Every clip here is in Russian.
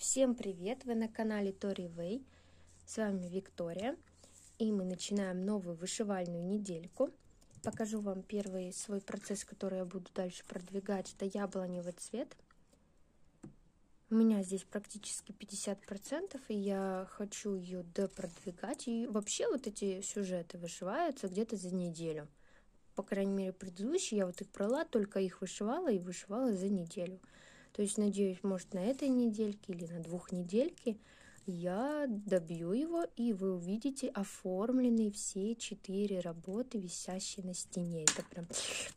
Всем привет! Вы на канале Тори Вэй. С вами Виктория. И мы начинаем новую вышивальную недельку. Покажу вам первый свой процесс, который я буду дальше продвигать. Это яблоневый цвет. У меня здесь практически 50%, и я хочу ее допродвигать. И вообще вот эти сюжеты вышиваются где-то за неделю. По крайней мере, предыдущие я вот их брала, только их вышивала и вышивала за неделю. То есть, надеюсь, может, на этой недельке или на 2 недельке я добью его, и вы увидите оформленные все 4 работы, висящие на стене. Это прям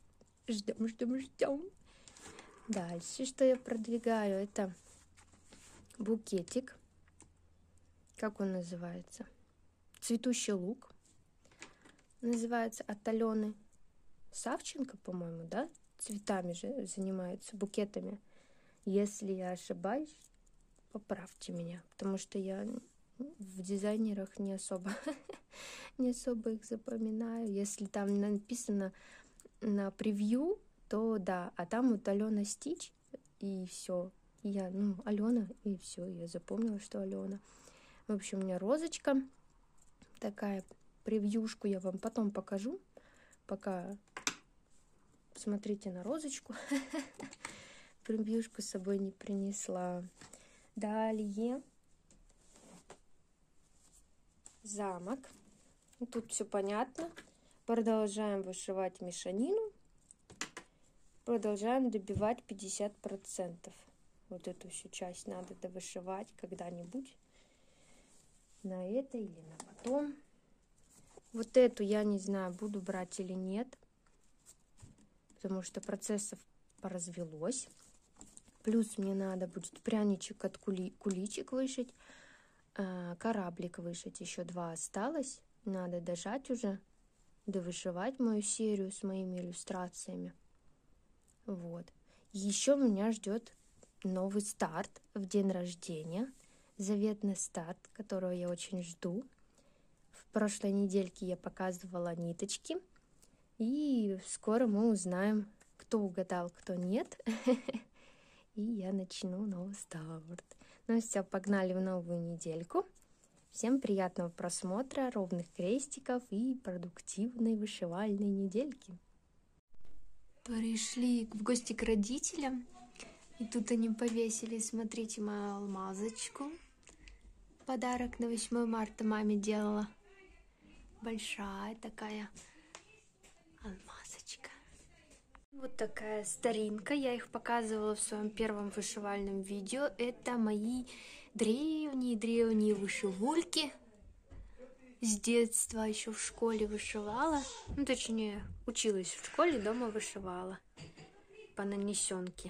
ждем. Дальше, что я продвигаю, это букетик. Как он называется? Цветущий лук. Называется от Алены Савченко, по-моему, да? Цветами же занимается, букетами. Если я ошибаюсь, поправьте меня, потому что я в дизайнерах не особо их запоминаю. Если там написано на превью, то да, а там вот Алена Стич, и все. Я, Алена, и все, я запомнила, что Алена. В общем, у меня розочка такая, превьюшку я вам потом покажу, пока смотрите на розочку. Превьюшку с собой не принесла. Далее замок. Тут все понятно. Продолжаем вышивать мешанину. Продолжаем добивать 50%. Вот эту всю часть надо довышивать когда-нибудь. На это или на потом. Вот эту я не знаю, буду брать или нет. Потому что процессов поразвелось. Плюс мне надо будет пряничек от куличик вышить, кораблик вышить. Еще 2 осталось. Надо дожать уже, довышивать мою серию с моими иллюстрациями. Вот. Еще меня ждет новый старт в день рождения. Заветный старт, которого я очень жду. В прошлой недельке я показывала ниточки. И скоро мы узнаем, кто угадал, кто нет. И я начну новый старт. Ну все, погнали в новую недельку. Всем приятного просмотра, ровных крестиков и продуктивной вышивальной недельки. Пришли в гости к родителям. И тут они повесили, смотрите, мою алмазочку. Подарок на 8 марта маме делала. Большая такая алмазочка. Вот такая старинка, я их показывала в своем первом вышивальном видео. Это мои древние вышивульки. С детства еще в школе вышивала. Ну, точнее, училась в школе, дома вышивала. По нанесенке.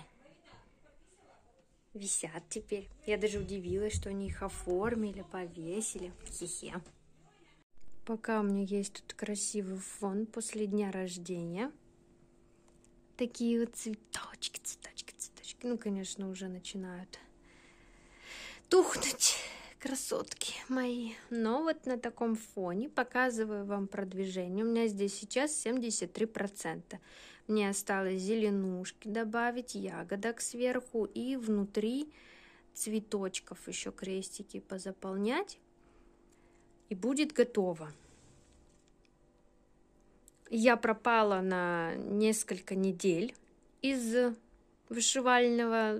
Висят теперь. Я даже удивилась, что они их оформили, повесили. Хе-хе. Пока у меня есть тут красивый фон после дня рождения. Такие вот цветочки. Ну, конечно, уже начинают тухнуть, красотки мои. Но вот на таком фоне показываю вам продвижение. У меня здесь сейчас 73%. Мне осталось зеленушки добавить, ягодок сверху и внутри цветочков еще крестики позаполнять. И будет готово. Я пропала на несколько недель из вышивального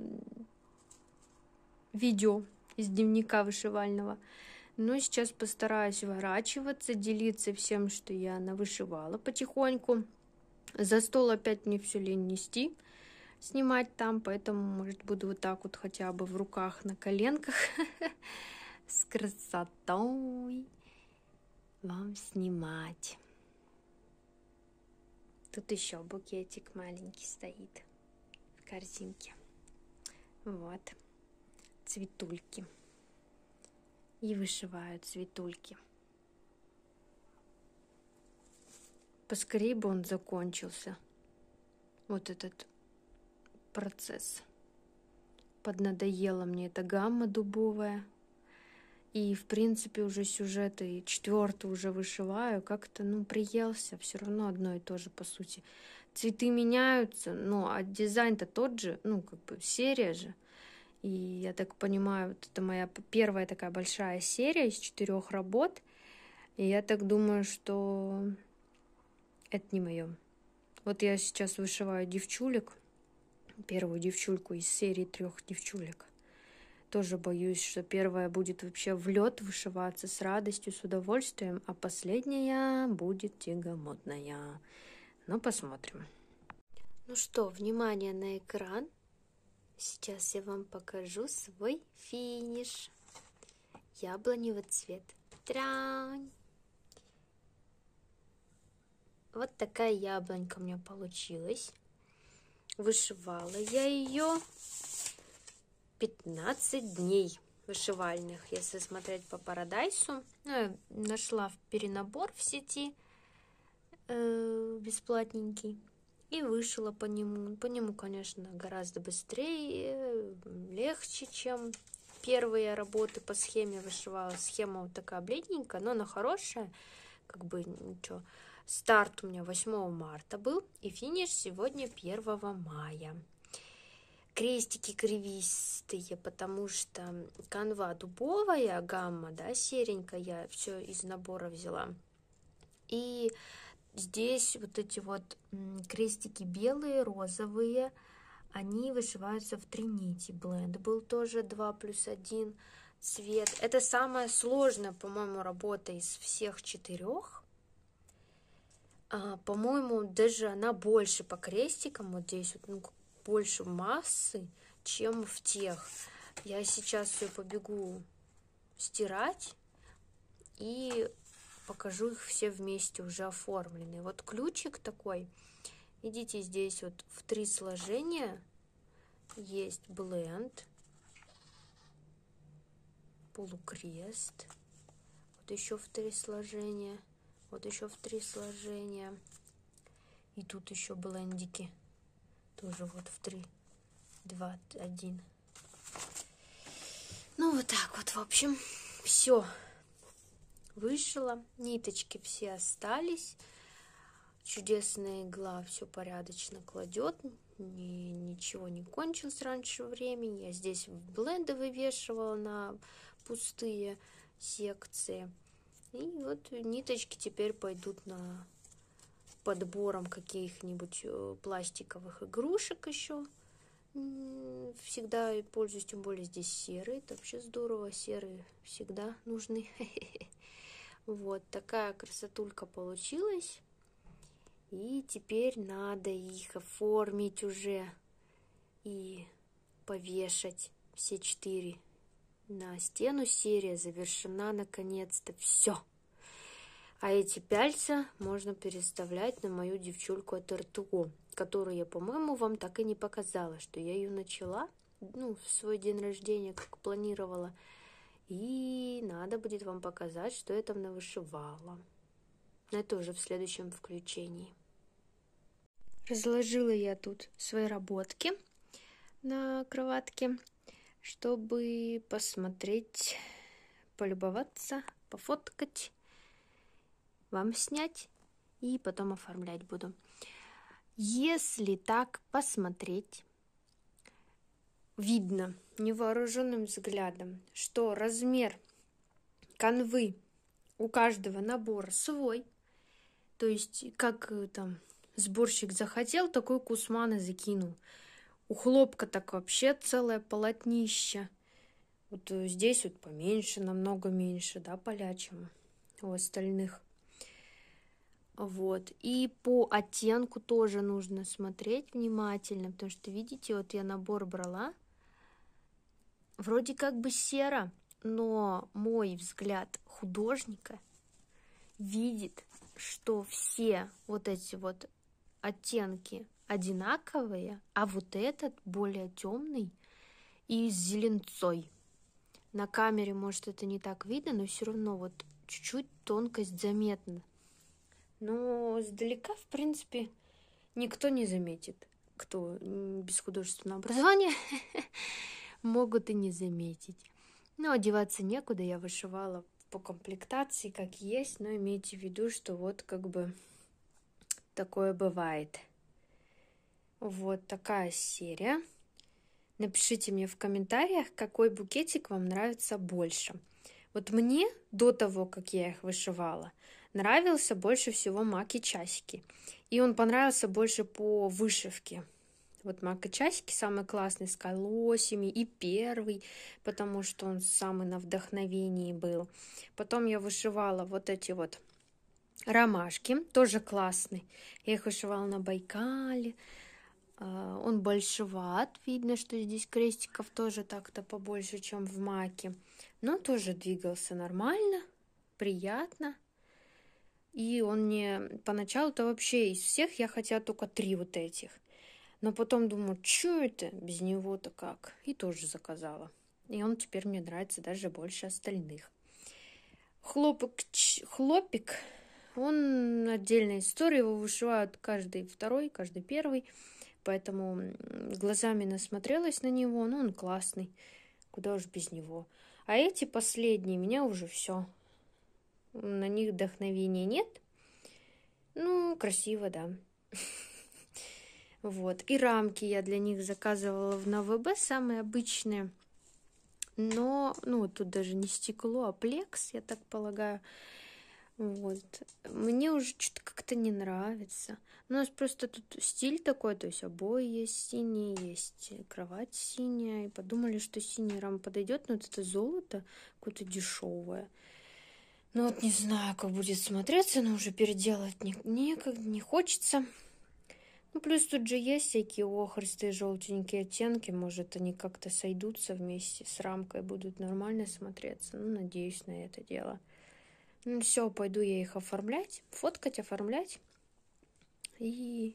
видео, из дневника вышивального. Но сейчас постараюсь ворачиваться, делиться всем, что я навышивала потихоньку. За стол опять мне все лень нести, снимать там, поэтому, может, буду вот так вот хотя бы в руках, на коленках с красотой вам снимать. Тут еще букетик маленький стоит в корзинке. Вот. Цветульки. И вышиваю цветульки. Поскорее бы он закончился. Вот этот процесс. Поднадоела мне эта гамма дубовая. И, в принципе, уже сюжеты 4 уже вышиваю. Как-то, приелся. Все равно одно и то же, по сути. Цветы меняются, а дизайн-то тот же. Серия же. И я так понимаю, вот это моя первая такая большая серия из 4 работ. И я так думаю, что это не мое. Вот я сейчас вышиваю девчулек, первую девчульку из серии 3 девчулек. Тоже боюсь, что первая будет вообще в лед вышиваться с радостью, с удовольствием, а последняя будет тягомотная. Ну, посмотрим. Ну что, внимание на экран. Сейчас я вам покажу свой финиш. Яблоневый цвет. Трянь! Вот такая яблонька у меня получилась. Вышивала я ее 15 дней вышивальных, если смотреть по Парадайсу. Я нашла перенабор в сети бесплатненький и вышила по нему. По нему, конечно, гораздо быстрее, легче, чем первые работы по схеме вышивала. Схема вот такая бледненькая, но она хорошая, как бы ничего. Старт у меня 8 марта был, и финиш сегодня 1 мая. Крестики кривистые, потому что канва дубовая, гамма, да, серенькая, я все из набора взяла. И здесь вот эти вот крестики белые, розовые, они вышиваются в 3 нити. Бленд был тоже 2+1 цвет. Это самая сложная, по-моему, работа из всех 4. По-моему, даже она больше по крестикам, вот здесь вот, ну, больше массы, чем в тех. Я сейчас все побегу стирать и покажу их все вместе уже оформленные. Вот ключик такой, видите, здесь вот в 3 сложения есть бленд, полукрест, вот еще в 3 сложения. Вот еще в 3 сложения. И тут еще блендики. Тоже вот в 3, 2, 1. Ну, вот так вот, в общем, все. Вышила. Ниточки все остались. Чудесная игла все порядочно кладет. Ничего не кончилось раньше времени. Я здесь бленды вывешивала на пустые секции. И вот ниточки теперь пойдут на подбором каких-нибудь пластиковых игрушек еще. Всегда пользуюсь, тем более здесь серый. Это вообще здорово. Серые всегда нужны. Вот такая красотулька получилась. И теперь надо их оформить уже и повешать все 4 на стену. Серия завершена наконец-то. Все. А эти пяльца можно переставлять на мою девчульку от РТО, которую я, по-моему, вам так и не показала, что я ее начала, ну, в свой день рождения, как планировала. И надо будет вам показать, что я там навышивала. Но это уже в следующем включении. Разложила я тут свои работки на кроватке, чтобы посмотреть, полюбоваться, пофоткать, вам снять и потом оформлять буду. Если так посмотреть, видно невооруженным взглядом, что размер канвы у каждого набора свой. То есть, как там сборщик захотел, такой кусман и закинул. У хлопка так вообще целое полотнище. Вот здесь вот поменьше, намного меньше, да, полячему у остальных. Вот. И по оттенку тоже нужно смотреть внимательно, потому что, видите, вот я набор брала, вроде как бы серо, но мой взгляд художника видит, что все вот эти вот оттенки одинаковые, а вот этот более темный и с зеленцой. На камере, может, это не так видно, но все равно вот чуть-чуть тонкость заметна. Но издалека, в принципе, никто не заметит, кто без художественного образования могут и не заметить. Но одеваться некуда, я вышивала по комплектации, как есть, но имейте в виду, что вот как бы такое бывает. Вот такая серия. Напишите мне в комментариях, какой букетик вам нравится больше. Вот мне до того, как я их вышивала, нравился больше всего маки-часики. И он понравился больше по вышивке. Вот маки-часики самый классный, с колосьями, и первый, потому что он самый на вдохновении был. Потом я вышивала вот эти вот ромашки, тоже классный. Я их вышивала на Байкале. Он большеват, видно, что здесь крестиков тоже так-то побольше, чем в маке. Но тоже двигался нормально, приятно. И он мне поначалу-то вообще из всех я хотела только 3 вот этих. Но потом думаю, что это без него-то как? И тоже заказала. И он теперь мне нравится даже больше остальных. Хлопик, он отдельная история. Его вышивают каждый второй, каждый первый. Поэтому глазами насмотрелась на него. Ну, он классный. Куда уж без него. А эти последние, меня уже все. На них вдохновения нет. Ну, красиво, да. Вот. И рамки я для них заказывала в НВБ, самые обычные. Но, ну, тут даже не стекло, а плекс, я так полагаю. Вот. Мне уже что-то как-то не нравится. У нас просто тут стиль такой, то есть обои есть синие, есть кровать синяя. И подумали, что синяя рама подойдет, но вот это золото какое-то дешевое. Ну вот не знаю, как будет смотреться, но уже переделать некогда, не хочется. Ну, плюс тут же есть всякие охристые желтенькие оттенки. Может, они как-то сойдутся вместе с рамкой, будут нормально смотреться. Ну, надеюсь на это дело. Ну, все, пойду я их оформлять, фоткать, оформлять. И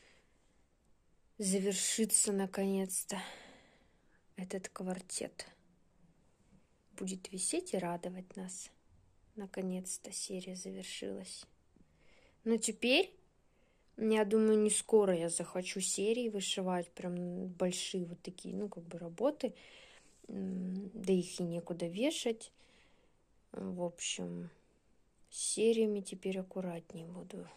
завершится, наконец-то, этот квартет. Будет висеть и радовать нас. Наконец-то серия завершилась. Но теперь... Я думаю, не скоро я захочу серии вышивать, прям большие вот такие, ну, как бы работы. Да их и некуда вешать. В общем, с сериями теперь аккуратнее буду.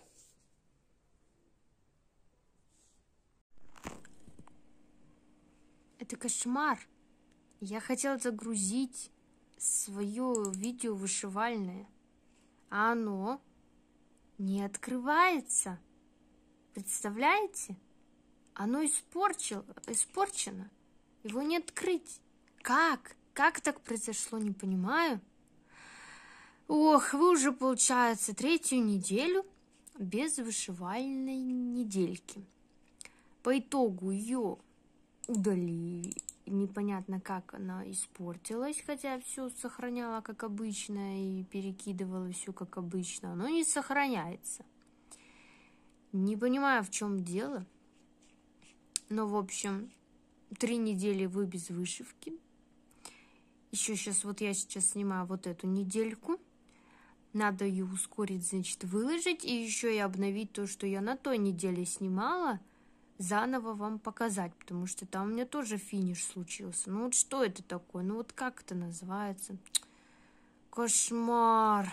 Это кошмар. Я хотела загрузить свое видео вышивальное, а оно не открывается. Представляете? Оно испорчено. Его не открыть. Как? Как так произошло, не понимаю. Ох, вы уже, получается, 3-ю неделю без вышивальной недельки. По итогу ее удалили. Непонятно, как она испортилась, хотя все сохраняла как обычно и перекидывала все как обычно. Оно не сохраняется. Не понимаю, в чем дело. Но, в общем, 3 недели вы без вышивки. Еще сейчас, вот я сейчас снимаю вот эту недельку. Надо ее ускорить, значит, выложить. И еще и обновить то, что я на той неделе снимала. Заново вам показать. Потому что там у меня тоже финиш случился. Ну вот что это такое? Ну вот как это называется? Кошмар.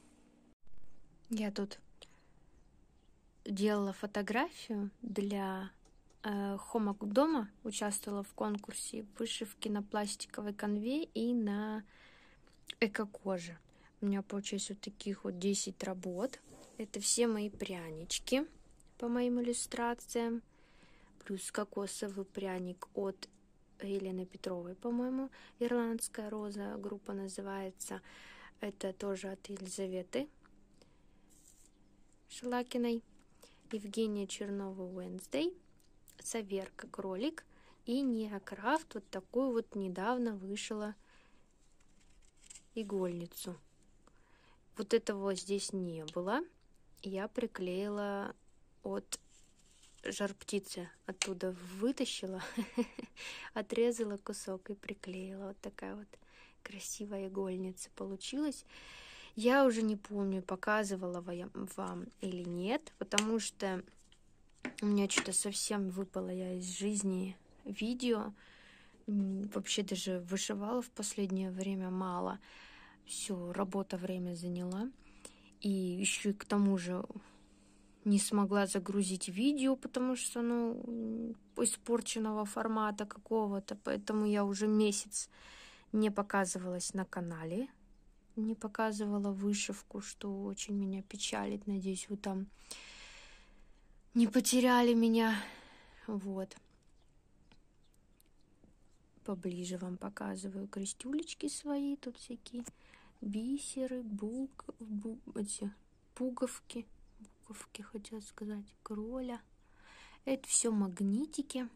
Я тут делала фотографию для Хомок дома, участвовала в конкурсе вышивки на пластиковой канве и на эко-коже. У меня получилось вот таких вот 10 работ. Это все мои прянички по моим иллюстрациям. Плюс кокосовый пряник от Елены Петровой, по-моему. Ирландская роза группа называется. Это тоже от Елизаветы Шлакиной. Евгения Чернова Wednesday, Саверка кролик и Неокрафт вот такую вот недавно вышила игольницу. Вот этого здесь не было. Я приклеила от жар-птицы, оттуда вытащила, отрезала кусок и приклеила. Вот такая вот красивая игольница получилась. Я уже не помню, показывала вам или нет, потому что у меня что-то совсем выпало я из жизни видео. Вообще даже вышивала в последнее время мало. Все, работа время заняла. И еще и к тому же не смогла загрузить видео, потому что, ну, испорченного формата какого-то, поэтому я уже месяц не показывалась на канале, не показывала вышивку, что очень меня печалит. Надеюсь, вы там не потеряли меня. Вот. Поближе вам показываю крестюлечки свои, тут всякие бисеры, эти пуговки, хотел сказать, кроля. Это все магнитики.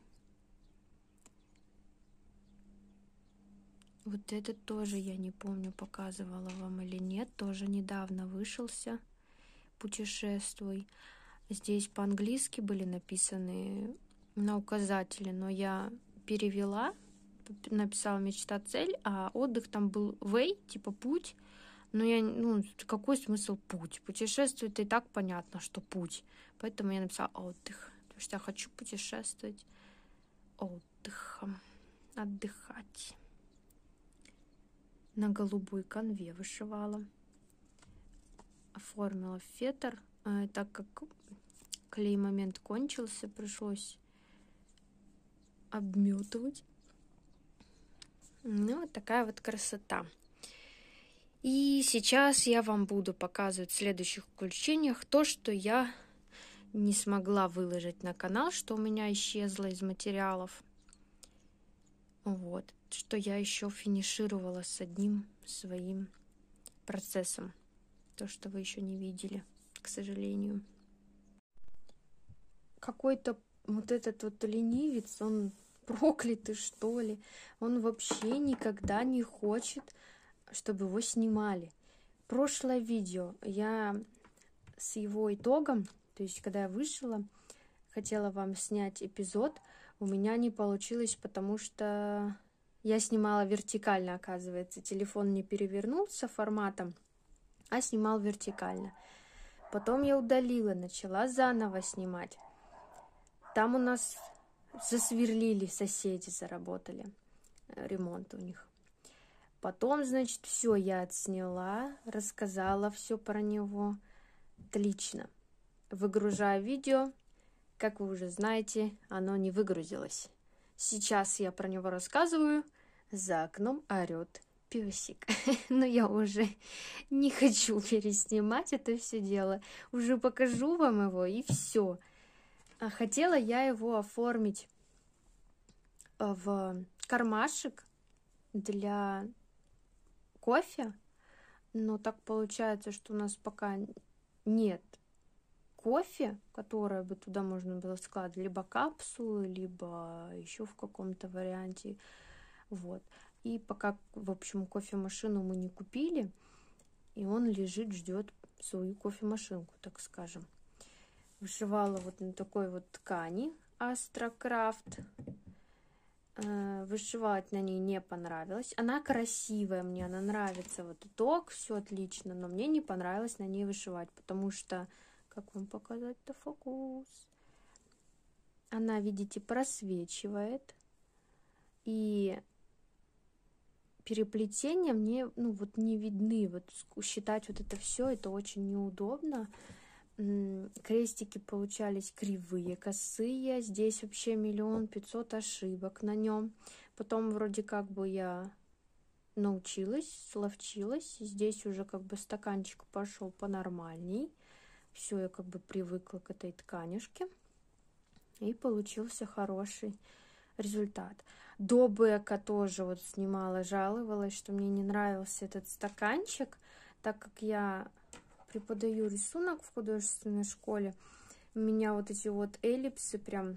Вот этот тоже, я не помню, показывала вам или нет, тоже недавно вышелся. Путешествуй. Здесь по-английски были написаны на указателе, но я перевела, написала мечта, цель, а отдых там был way, типа путь. Но я, ну, какой смысл путь? Путешествовать и так понятно, что путь. Поэтому я написала отдых. Потому что я хочу путешествовать отдыхом, отдыхать. На голубой канве вышивала. Оформила фетр. Так как клей момент кончился, пришлось обметывать. Ну, вот такая вот красота. И сейчас я вам буду показывать в следующих включениях то, что я не смогла выложить на канал, что у меня исчезло из материалов. Вот, что я еще финишировала с одним своим процессом. То, что вы еще не видели, к сожалению. Какой-то вот этот вот ленивец, он проклятый, что ли. Он вообще никогда не хочет, чтобы его снимали. Прошлое видео я с его итогом, то есть когда я вышла, хотела вам снять эпизод, у меня не получилось, потому что я снимала вертикально, оказывается. Телефон не перевернулся форматом, а снимал вертикально. Потом я удалила, начала заново снимать. Там у нас засверлили, соседи заработали, ремонт у них. Потом, значит, все я отсняла, рассказала все про него. Отлично. Выгружаю видео. Как вы уже знаете, оно не выгрузилось. Сейчас я про него рассказываю. За окном орет песик. Но я уже не хочу переснимать это все дело. Уже покажу вам его и все. Хотела я его оформить в кармашек для кофе, но так получается, что у нас пока нет кофе, которое бы туда можно было складывать, либо капсулы, либо еще в каком-то варианте. Вот. И пока, в общем, кофемашину мы не купили, и он лежит, ждет свою кофемашинку, так скажем. Вышивала вот на такой вот ткани Astra Craft. Вышивать на ней не понравилось. Она красивая, мне она нравится. Вот итог, все отлично, но мне не понравилось на ней вышивать, потому что, как вам показать-то фокус? Она, видите, просвечивает. И переплетения мне, ну, вот не видны. Вот считать вот это все, это очень неудобно. Крестики получались кривые, косые. Здесь вообще 1 500 000 ошибок на нем. Потом вроде как бы я научилась, словчилась. Здесь уже как бы стаканчик пошел понормальней. Все, я как бы привыкла к этой тканюшке. И получился хороший результат. До бэка тоже вот снимала, жаловалась, что мне не нравился этот стаканчик, так как я преподаю рисунок в художественной школе. У меня вот эти вот эллипсы прям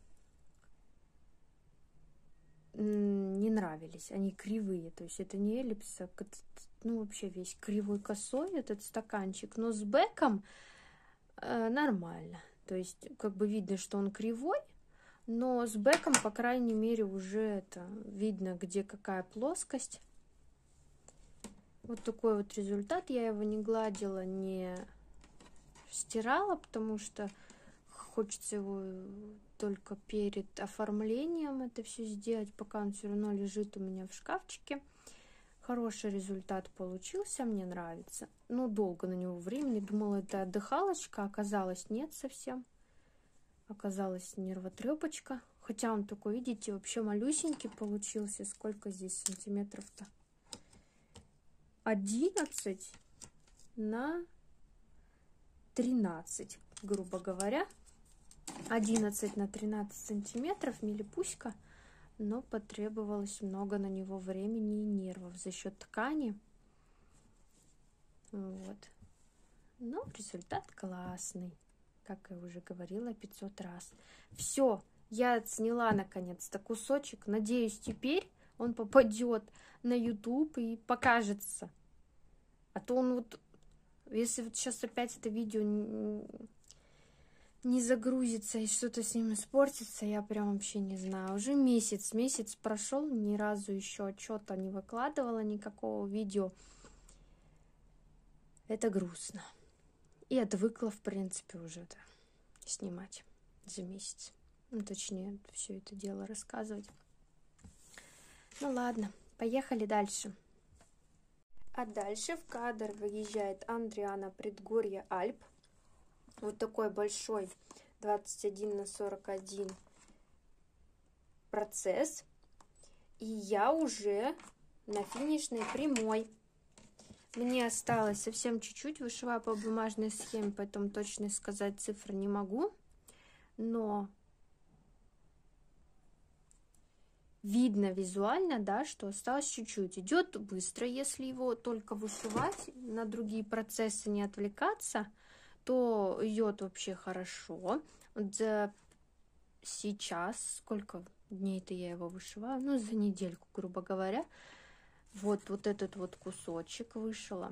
не нравились. Они кривые. То есть это не эллипс, а ну, вообще весь кривой косой этот стаканчик. Но с бэком нормально. То есть как бы видно, что он кривой, но с бэком, по крайней мере, уже это видно, где какая плоскость. Вот такой вот результат. Я его не гладила, не стирала, потому что хочется его только перед оформлением это все сделать, пока он все равно лежит у меня в шкафчике. Хороший результат получился, мне нравится. Ну, долго на него времени. Думала, это отдыхалочка, оказалось, нет совсем. Оказалось, нервотрепочка. Хотя он такой, видите, вообще малюсенький получился. Сколько здесь сантиметров-то? 11 на 13, грубо говоря. 11 на 13 сантиметров, милипуська. Но потребовалось много на него времени и нервов за счет ткани. Вот. Но результат классный, как я уже говорила 500 раз. Все, я сняла наконец-то кусочек. Надеюсь, теперь он попадет на YouTube и покажется. А то он вот, если вот сейчас опять это видео не загрузится и что-то с ним испортится, я прям вообще не знаю. Уже месяц прошел, ни разу еще отчета не выкладывала, никакого видео. Это грустно. И отвыкла, в принципе, уже снимать за месяц. Ну, точнее, все это дело рассказывать. Ну ладно, поехали дальше. А дальше в кадр выезжает Андриана предгорье Альп. Вот такой большой 21 на 41 процесс. И я уже на финишной прямой. Мне осталось совсем чуть-чуть. Вышиваю по бумажной схеме, поэтому точно сказать цифры не могу. Но видно визуально, да, что осталось чуть-чуть. Идет быстро, если его только вышивать, на другие процессы не отвлекаться, то идет вообще хорошо. Вот за сейчас, сколько дней-то я его вышиваю? Ну, за недельку, грубо говоря. Вот этот вот кусочек вышила.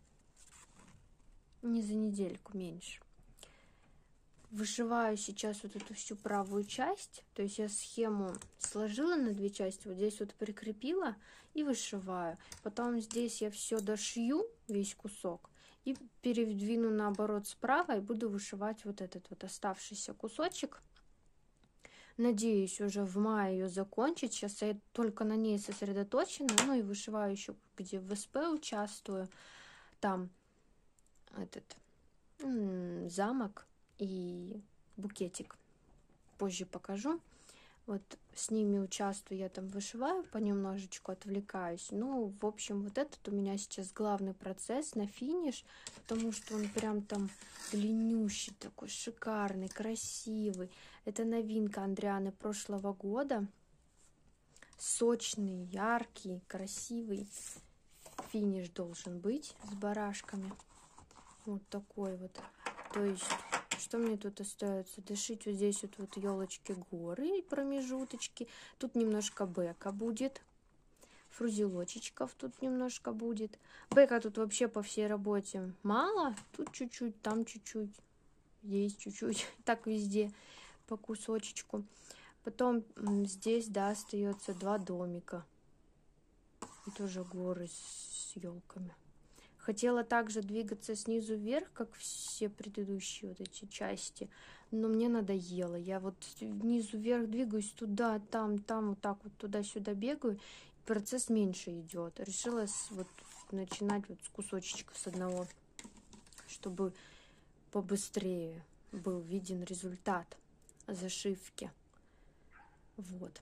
Не за недельку, меньше. Вышиваю сейчас вот эту всю правую часть. То есть я схему сложила на две части. Вот здесь вот прикрепила и вышиваю. Потом здесь я все дошью, весь кусок. И передвину наоборот справа и буду вышивать вот этот вот оставшийся кусочек. Надеюсь уже в мае ее закончить. Сейчас я только на ней сосредоточена. Ну и вышиваю еще, где в СП участвую. Там этот замок и букетик. Позже покажу. Вот с ними участвую, я там вышиваю, понемножечку отвлекаюсь. Ну, в общем, вот этот у меня сейчас главный процесс на финиш, потому что он прям там длиннющий такой, шикарный, красивый. Это новинка Андрианы прошлого года. Сочный, яркий, красивый финиш должен быть с барашками. Вот такой вот. То есть... Что мне тут остается? Дошить вот здесь вот елочки горы и промежуточки. Тут немножко бэка будет. Фрузелочечков тут немножко будет. Бэка тут вообще по всей работе мало. Тут чуть-чуть, там чуть-чуть. Здесь чуть-чуть. Так везде по кусочечку. Потом здесь, да, остается 2 домика. И тоже горы с елками. Хотела также двигаться снизу вверх, как все предыдущие вот эти части, но мне надоело. Я вот снизу вверх двигаюсь туда, там, вот так вот туда-сюда бегаю, и процесс меньше идет. Решила вот начинать вот с кусочечка с одного, чтобы побыстрее был виден результат зашивки. Вот.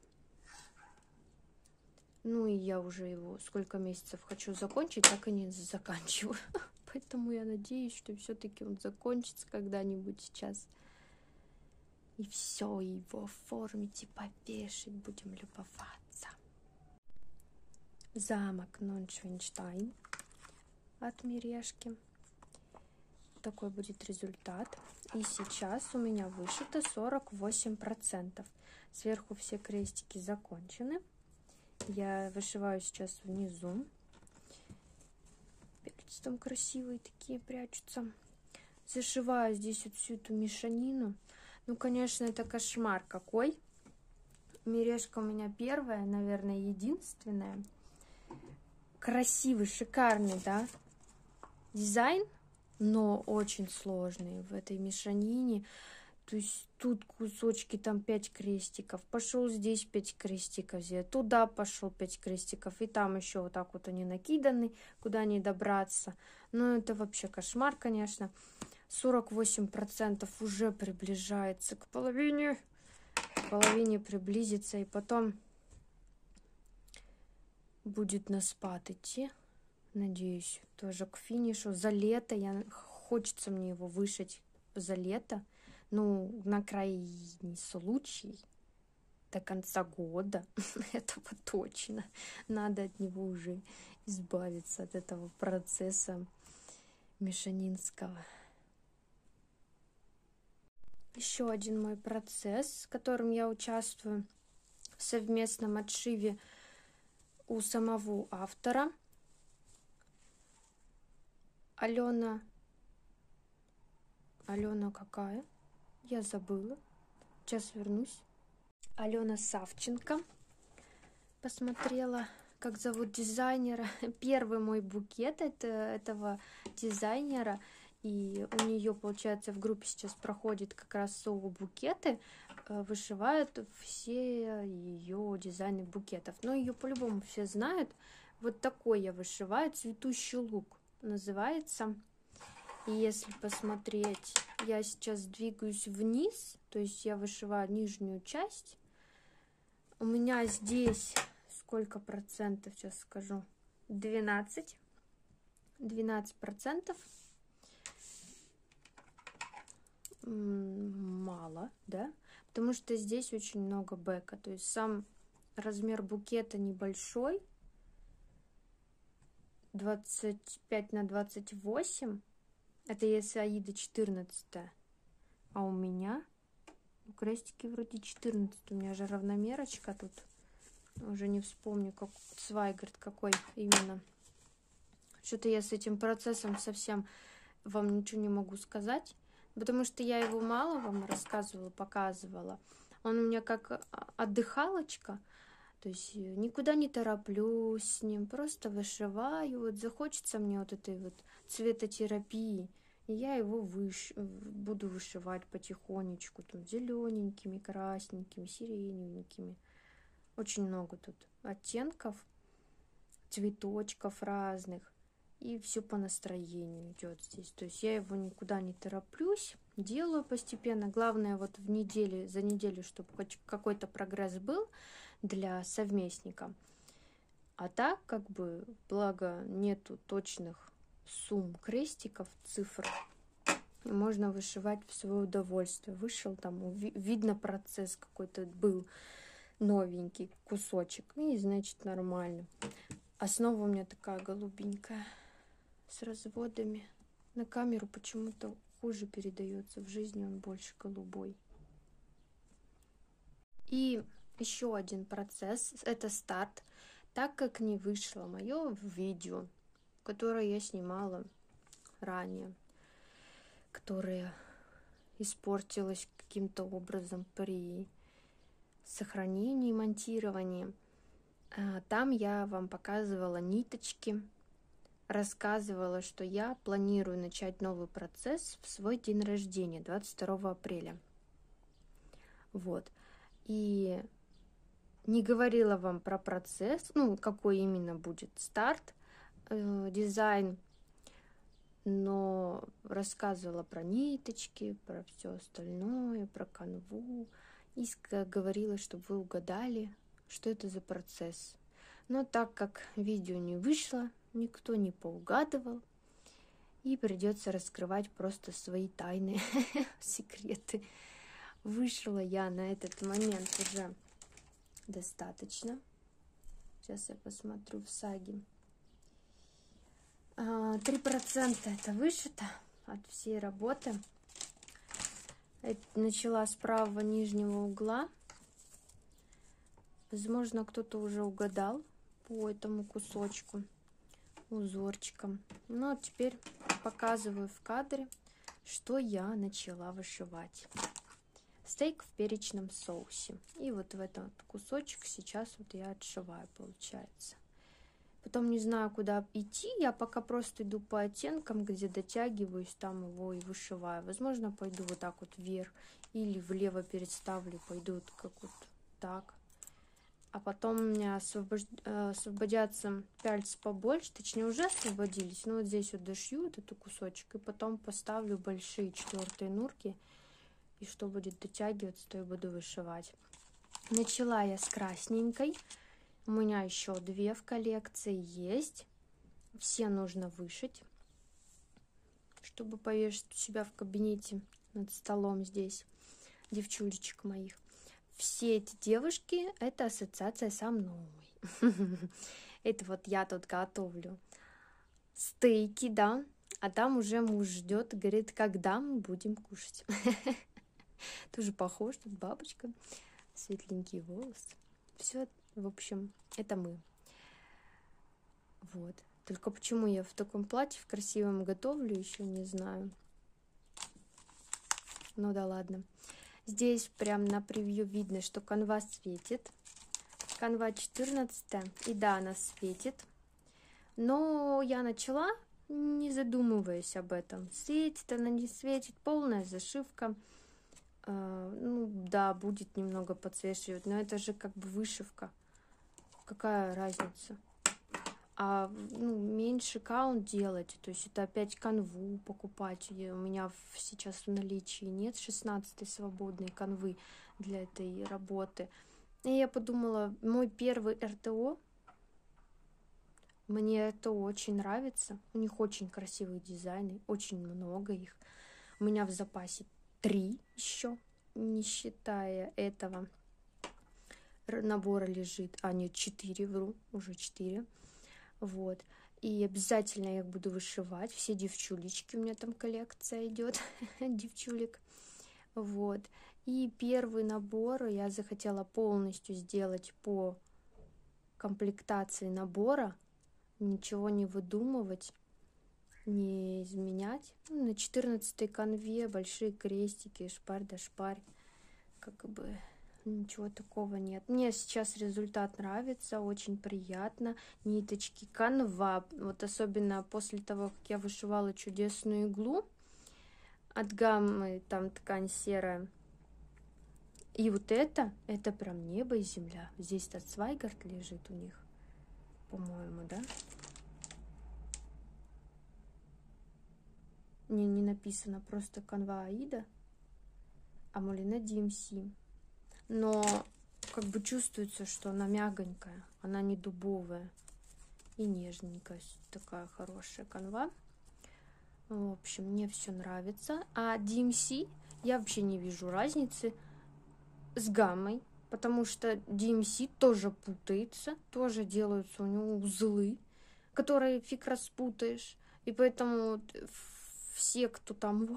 Ну и я уже его сколько месяцев хочу закончить, так и не заканчиваю. Поэтому я надеюсь, что все-таки он закончится когда-нибудь сейчас. И все, его оформить и повешать, будем любоваться. Замок Нойшвейнштайн от Мережки. Такой будет результат. И сейчас у меня вышито 48%. Сверху все крестики закончены. Я вышиваю сейчас внизу. Перцы там красивые такие прячутся. Зашиваю здесь вот всю эту мешанину. Ну, конечно, это кошмар какой. Мережка у меня первая, наверное, единственная. Красивый, шикарный, да, дизайн, но очень сложный в этой мешанине. То есть тут кусочки, там 5 крестиков. Пошел здесь 5 крестиков взять. Туда пошел 5 крестиков. И там еще вот так вот они накиданы, куда не добраться. Ну, это вообще кошмар, конечно. 48% уже приближается к половине. К половине приблизится. И потом будет на спад идти. Надеюсь, тоже к финишу. За лето. Хочется мне его вышить за лето. Ну, на крайний случай, до конца года, этого точно. Надо от него уже избавиться, от этого процесса мешанинского. Еще один мой процесс, в котором я участвую в совместном отшиве у самого автора. Алена какая? Я забыла. Сейчас вернусь. Алена Савченко. Посмотрела, как зовут дизайнера. Первый мой букет этого дизайнера. И у нее, получается, в группе сейчас проходит как раз соло-букеты. Вышивают все ее дизайны букетов. Но ее по-любому все знают. Вот такой я вышиваю. Цветущий лук называется. И если посмотреть, я сейчас двигаюсь вниз, то есть я вышиваю нижнюю часть. У меня здесь сколько процентов, сейчас скажу, 12%. Мало, да? Потому что здесь очень много бэка, то есть сам размер букета небольшой, 25 на 28. Это если Аида 14, а у меня крестики вроде 14. У меня же равномерочка тут. Уже не вспомню, как Цвайгард какой именно. Что-то я с этим процессом совсем вам ничего не могу сказать. Потому что я его мало вам рассказывала, показывала. Он у меня как отдыхалочка. То есть никуда не тороплюсь с ним, просто вышиваю. Вот захочется мне вот этой вот цветотерапии, и я его буду вышивать потихонечку, там зелененькими, красненькими, сиреневенькими. Очень много тут оттенков, цветочков разных, и все по настроению идет здесь. То есть я его никуда не тороплюсь, делаю постепенно. Главное вот за неделю, чтобы хоть какой-то прогресс был для совместника. А так, как бы, благо нету точных сумм крестиков, цифр, можно вышивать в свое удовольствие. Вышел там, видно, процесс какой-то был, новенький кусочек, и значит нормально. Основа у меня такая голубенькая, с разводами. На камеру почему-то хуже передается, в жизни он больше голубой. И еще один процесс, это старт, так как не вышло мое видео, которое я снимала ранее, которое испортилось каким-то образом при сохранении и монтировании. Там я вам показывала ниточки, рассказывала, что я планирую начать новый процесс в свой день рождения, 22 апреля. Вот. И не говорила вам про процесс, ну, какой именно будет старт, дизайн, но рассказывала про ниточки, про все остальное, про канву. И говорила, чтобы вы угадали, что это за процесс. Но так как видео не вышло, никто не поугадывал, и придется раскрывать просто свои тайны, секреты. Вышла я на этот момент уже достаточно. Сейчас я посмотрю в саге. 3% это вышито от всей работы. Начала с правого нижнего угла. Возможно, кто-то уже угадал по этому кусочку, узорчиком. Ну, а теперь показываю в кадре, что я начала вышивать. Стейк в перечном соусе. И вот в этот кусочек сейчас вот я отшиваю, получается. Потом не знаю, куда идти. Я пока просто иду по оттенкам, где дотягиваюсь, там его и вышиваю. Возможно, пойду вот так вот вверх или влево переставлю, пойду вот как вот так. А потом у меня освободятся пяльцы побольше, точнее уже освободились. Но вот здесь вот дошью вот эту кусочек и потом поставлю большие 4 нурки. И что будет дотягиваться, то и буду вышивать. Начала я с красненькой. У меня еще 2 в коллекции есть. Все нужно вышить, чтобы повешать у себя в кабинете над столом здесь, девчулечек моих. Все эти девушки — это ассоциация со мной. Это вот я тут готовлю стейки, да, а там уже муж ждет, говорит, когда мы будем кушать. Тоже похож, тут бабочка, светленькие волосы. Все, в общем, это мы. Вот. Только почему я в таком платье в красивом готовлю, еще не знаю. Ну да ладно. Здесь прям на превью видно, что канва светит. Канва 14, и да, она светит. Но я начала, не задумываясь об этом. Светит она, не светит, полная зашивка. Ну да, будет немного подсвечивать, но это же как бы вышивка. Какая разница? А ну, меньше каунт делать, то есть это опять канву покупать. У меня сейчас в наличии нет 16 свободной канвы для этой работы. И я подумала, мой первый РТО, мне это очень нравится. У них очень красивые дизайны, очень много их. У меня в запасе 3 еще, не считая этого набора лежит. А нет, 4, вру, уже 4. Вот. И обязательно я их буду вышивать. Все девчулечки, у меня там коллекция идет девчулек. Вот. И первый набор я захотела полностью сделать по комплектации набора. Ничего не выдумывать, не изменять. Ну, на 14 канве большие крестики, шпарь да шпарь. Как бы ничего такого нет. Мне сейчас результат нравится, очень приятно. Ниточки, канва. Вот особенно после того, как я вышивала чудесную иглу от гаммы, там ткань серая. И вот это прям небо и земля. Здесь этот Свайгард лежит у них, по-моему, да? Не написано, просто канва Аида, а Мулина DMC. Но как бы чувствуется, что она мягонькая, она не дубовая и нежненькая, такая хорошая канва. В общем, мне все нравится. А DMC я вообще не вижу разницы с гаммой, потому что DMC тоже путается, тоже делаются у него узлы, которые фиг распутаешь. И поэтому все, кто там,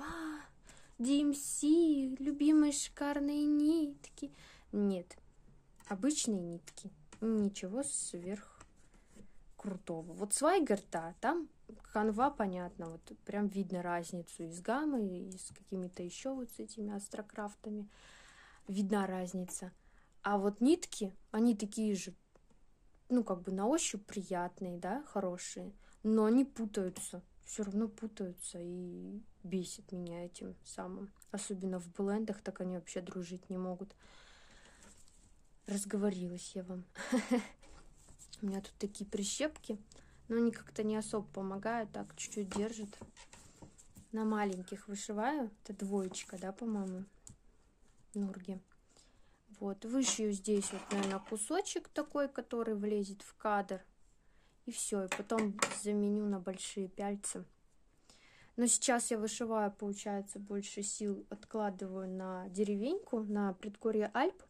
DMC, любимые шикарные нитки. Нет, обычные нитки, ничего сверх крутого. Вот Свайгард, да, там канва, понятно, вот прям видно разницу и с гаммой, и с какими-то еще вот с этими астрокрафтами. Видна разница. А вот нитки, они такие же, ну, как бы на ощупь приятные, да, хорошие, но они путаются. Все равно путаются и бесит меня этим самым. Особенно в блендах, так они вообще дружить не могут. Разговорилась я вам. У меня тут такие прищепки, но они как-то не особо помогают, так чуть-чуть держат. На маленьких вышиваю. Это 2, да, по-моему, нурги. Вот, вышью здесь вот, наверное, кусочек такой, который влезет в кадр. И все, и потом заменю на большие пяльцы. Но сейчас я вышиваю, получается, больше сил откладываю на деревеньку, на предгорье Альп.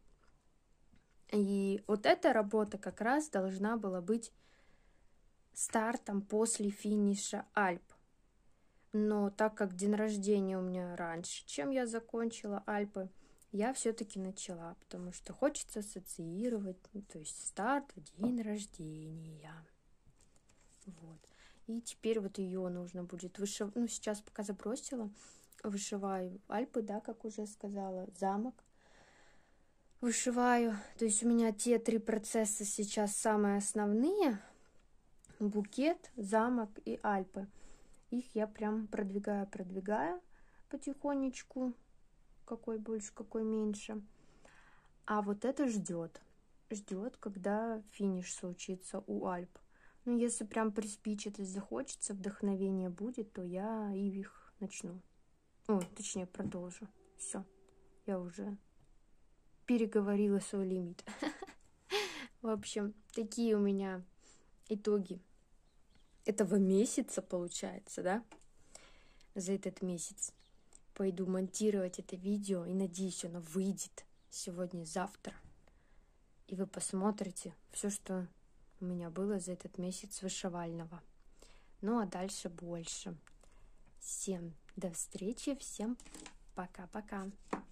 И вот эта работа как раз должна была быть стартом после финиша Альп. Но так как день рождения у меня раньше, чем я закончила Альпы, я все-таки начала, потому что хочется ассоциировать, ну, то есть старт в день рождения. Вот. И теперь вот ее нужно будет вышивать. Ну, сейчас пока забросила, вышиваю Альпы, да, как уже сказала, замок. Вышиваю. То есть у меня те 3 процесса сейчас самые основные. Букет, замок и Альпы. Их я прям продвигаю потихонечку. Какой больше, какой меньше. А вот это ждет, когда финиш случится у Альп. Ну, если прям приспичит и захочется, вдохновение будет, то я и их начну. Ой, точнее, продолжу. Все, я уже переговорила свой лимит. В общем, такие у меня итоги этого месяца, получается, да? За этот месяц. Пойду монтировать это видео и надеюсь, оно выйдет сегодня-завтра. И вы посмотрите все, что у меня было за этот месяц вышивального. Ну, а дальше больше. Всем до встречи, всем пока-пока.